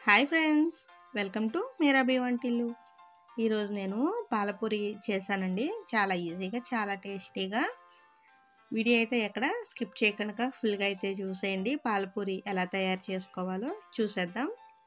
Hi friends, welcome to Meerabi వంటిల్లు. ఈరోజు నేను పాలపూరి చేశానండి. చాలా ఈజీగా, చాలా టేస్టీగా. వీడియో అయితే ఎక్కడ స్కిప్ చేయకుండా ఫుల్గా అయితే చూసేయండి. పాలపూరి ఎలా తయారు చేసుకోవాలో చూసేద్దాం.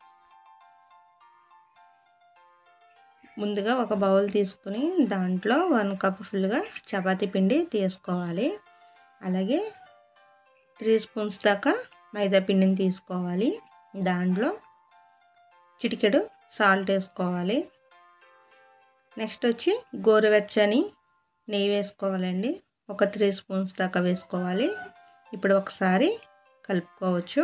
ముందుగా ఒక బౌల్ తీసుకుని దాంట్లో 1 కప్ ఫుల్గా చపాతీ పిండి తీసుకోవాలి. అలాగే 3 స్పూన్స్ దాకా మైదా పిండిని తీసుకోవాలి. దాంట్లో చిటికెడు సాల్ట్ వేసుకోవాలి. నెక్స్ట్ వచ్చి గోరువెచ్చని నెయ్యి వేసుకోవాలండి. ఒక 3 స్పూన్స్ దాకా వేసుకోవాలి. ఇప్పుడు ఒకసారి కలుపుకోవచ్చు.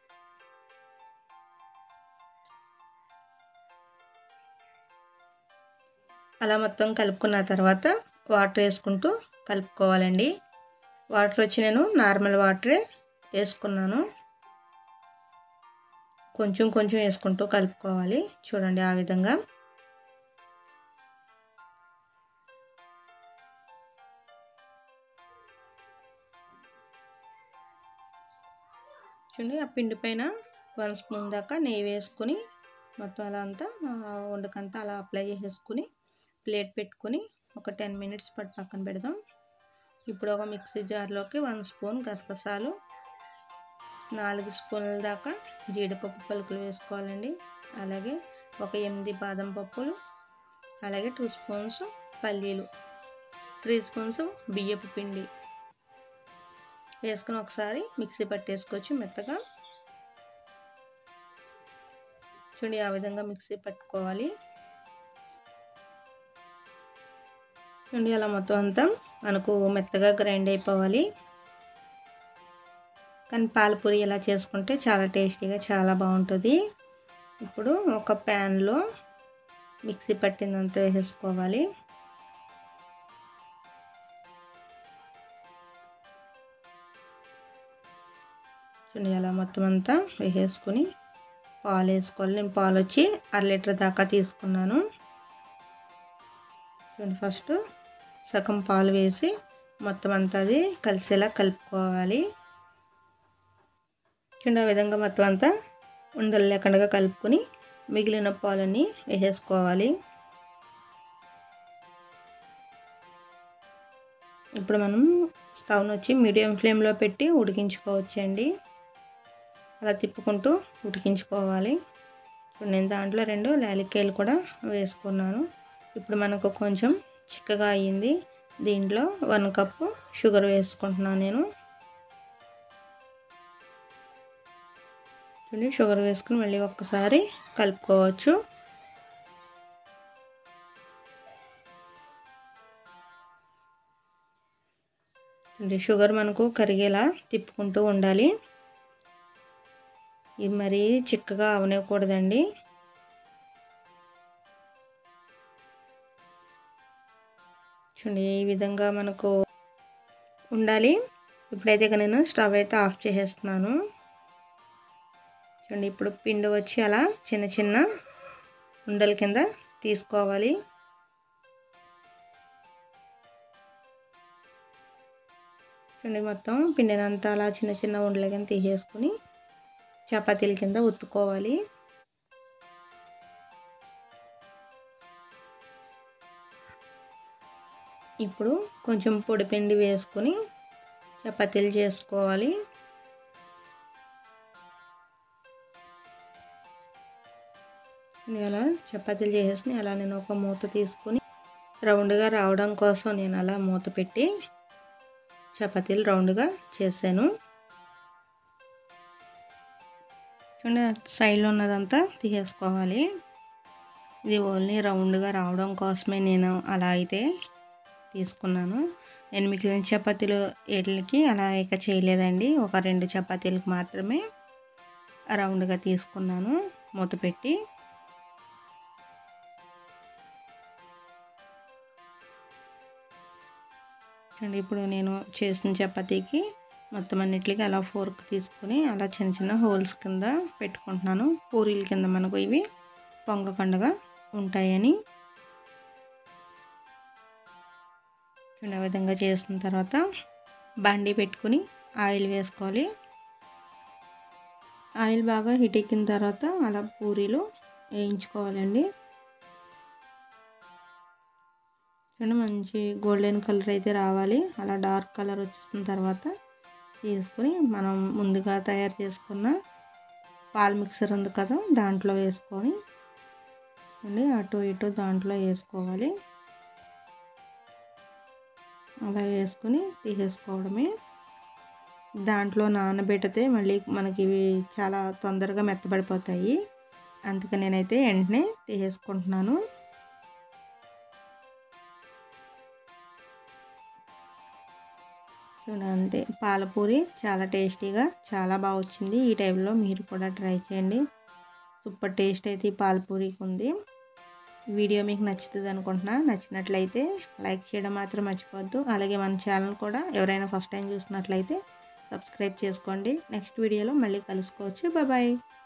అలా మొత్తం కలుపుకున్న తర్వాత వాటర్ వేసుకుంటూ కలుపుకోవాలండి. వాటర్ వచ్చి నేను నార్మల్ వాటరే వేసుకున్నాను. కొంచెం కొంచెం వేసుకుంటూ కలుపుకోవాలి. చూడండి, ఆ విధంగా. చూడండి, ఆ పిండి పైన 1 స్పూన్ దాకా నెయ్యి వేసుకుని మొత్తం అలా అంతా వండకంతా అలా అప్లై చేసేసుకుని ప్లేట్ పెట్టుకుని ఒక 10 మినిట్స్ పాటు పక్కన పెడదాం. ఇప్పుడు ఒక మిక్సీ జార్లోకి 1 స్పూన్ గసగసాలు, 4 స్పూన్ల దాకా జీడిపప్పు పలుకులు వేసుకోవాలండి. అలాగే ఒక 8 బాదం పప్పులు, అలాగే 2 స్పూన్స్ పల్లీలు, 3 స్పూన్స్ బియ్యపు పిండి వేసుకుని ఒకసారి మిక్సీ పట్టేసుకోవచ్చు మెత్తగా. చూడండి, ఆ విధంగా మిక్సీ పట్టుకోవాలి. చూడండి, అలా మొత్తం అంతా మనకు మెత్తగా గ్రైండ్ అయిపోవాలి. కానీ పాలపూరి ఇలా చేసుకుంటే చాలా టేస్టీగా, చాలా బాగుంటుంది. ఇప్పుడు ఒక ప్యాన్లో మిక్సీ పట్టిందంతా వేసేసుకోవాలి. చూడండి, అలా మొత్తం అంతా వేసేసుకుని పాలు వేసుకోవాలి. నేను పాలు వచ్చి 1/2 లీటర్ దాకా తీసుకున్నాను. చూడండి, ఫస్ట్ సగం పాలు వేసి మొత్తం అంతా అది కలిసేలా కలుపుకోవాలి. చూడండి, ఆ విధంగా మొత్తం అంతా ఉండలు లేకుండా కలుపుకొని మిగిలిన పాలన్నీ వేసేసుకోవాలి. ఇప్పుడు మనం స్టవ్ను వచ్చి మీడియం ఫ్లేమ్లో పెట్టి ఉడికించుకోవచ్చండి. అలా తిప్పుకుంటూ ఉడికించుకోవాలి. ఇప్పుడు నేను దాంట్లో 2 యాలక్కాయలు కూడా వేసుకున్నాను. ఇప్పుడు మనకు కొంచెం చిక్కగా అయ్యింది. దీంట్లో 1 కప్పు షుగర్ వేసుకుంటున్నాను నేను. చూడండి, షుగర్ వేసుకుని మళ్ళీ ఒక్కసారి కలుపుకోవచ్చు. షుగర్ మనకు కరిగేలా తిప్పుకుంటూ ఉండాలి. ఇది మరీ చిక్కగా అవనివ్వకూడదండి. చూడండి, ఈ విధంగా మనకు ఉండాలి. ఇప్పుడైతే ఇక నేను స్టవ్ అయితే ఆఫ్ చేసేస్తున్నాను. చూడండి, ఇప్పుడు పిండి వచ్చి అలా చిన్న చిన్న ఉండల కింద తీసుకోవాలి. చూడండి, మొత్తం పిండినంతా అలా చిన్న చిన్న ఉండల కింద తీసేసుకుని చపాతీల కింద ఉత్తుకోవాలి. ఇప్పుడు కొంచెం పొడి పిండి వేసుకొని చపాతీలు చేసుకోవాలి. అలా చపాతీలు చేసేసి అలా నేను ఒక మూత తీసుకొని రౌండ్గా రావడం కోసం నేను అలా మూత పెట్టి చపాతీలు రౌండ్గా చేశాను. చూడండి, సైడ్లో ఉన్నదంతా తీసేసుకోవాలి. ఇది ఓన్లీ రౌండ్గా రావడం కోసమే నేను అలా అయితే తీసుకున్నాను. నేను మిగిలిన చపాతీలు వీటికి అలా ఇక చేయలేదండి. ఒక 2 చపాతీలకు మాత్రమే రౌండ్గా తీసుకున్నాను మూత పెట్టి. చూడండి, ఇప్పుడు నేను చేసిన చపాతీకి మొత్తం అన్నిటికీ అలా ఫోర్క్ తీసుకుని అలా చిన్న చిన్న హోల్స్ కింద పెట్టుకుంటున్నాను. పూరీల కింద మనకు ఇవి పొంగకుండా ఉంటాయని. చూడండి, ఆ విధంగా చేసిన తర్వాత బాండీ పెట్టుకుని ఆయిల్ వేసుకోవాలి. ఆయిల్ బాగా హీట్ ఎక్కిన తర్వాత అలా పూరీలు వేయించుకోవాలండి. మంచి గోల్డెన్ కలర్ అయితే రావాలి. అలా డార్క్ కలర్ వచ్చేసిన తర్వాత తీసుకొని మనం ముందుగా తయారు చేసుకున్న పాల మిక్సర్ ఉంది కదా, దాంట్లో వేసుకొని అటు ఇటు దాంట్లో వేసుకోవాలి. అలా వేసుకొని తీసేసుకోవడమే. దాంట్లో నానబెడితే మళ్ళీ మనకి ఇవి చాలా తొందరగా మెత్తబడిపోతాయి. అందుకని నేనైతే వెంటనే తీసేసుకుంటున్నాను. చూడండి, పాలపూరి చాలా టేస్టీగా చాలా బాగా వచ్చింది. ఈ టైంలో మీరు కూడా ట్రై చేయండి. సూపర్ టేస్ట్ అయితే ఈ పాలపూరికి ఉంది. వీడియో మీకు నచ్చుతుంది అనుకుంటున్నా. నచ్చినట్లయితే లైక్ చేయడం మాత్రం మర్చిపోవద్దు. అలాగే మన ఛానల్ కూడా ఎవరైనా ఫస్ట్ టైం చూసినట్లయితే సబ్స్క్రైబ్ చేసుకోండి. నెక్స్ట్ వీడియోలో మళ్ళీ కలుసుకోవచ్చు. బాయ్.